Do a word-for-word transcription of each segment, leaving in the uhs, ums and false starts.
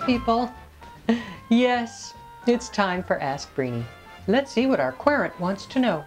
people. Yes, it's time for Ask Breenie. Let's see what our querent wants to know.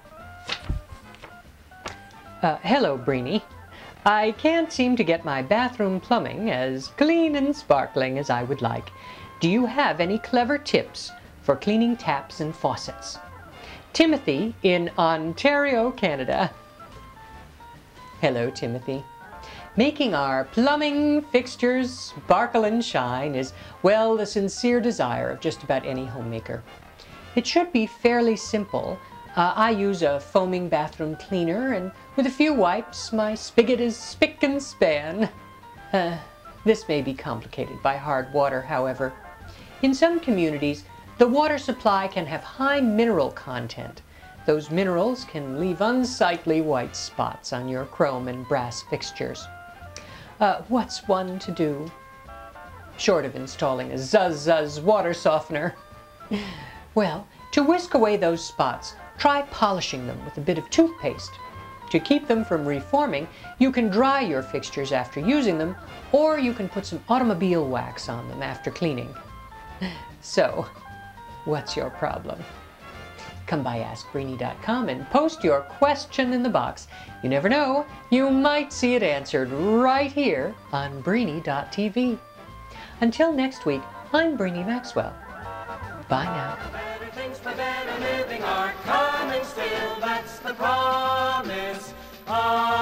Uh, hello, Breenie. I can't seem to get my bathroom plumbing as clean and sparkling as I would like. Do you have any clever tips for cleaning taps and faucets? Timothy in Ontario, Canada. Hello, Timothy. Making our plumbing fixtures sparkle and shine is, well, the sincere desire of just about any homemaker. It should be fairly simple. Uh, I use a foaming bathroom cleaner, and with a few wipes, my spigot is spick and span. Uh, this may be complicated by hard water, however. In some communities, the water supply can have high mineral content. Those minerals can leave unsightly white spots on your chrome and brass fixtures. Uh, what's one to do? Short of installing a Zuzz Zuzz water softener. Well, to whisk away those spots, try polishing them with a bit of toothpaste. To keep them from reforming, you can dry your fixtures after using them, or you can put some automobile wax on them after cleaning. So, what's your problem? Come by ask breenie dot com and post your question in the box. You never know, you might see it answered right here on breenie dot t v. Until next week, I'm Breenie Maxwell. Bye now. Better things for better living are coming still, that's the promise.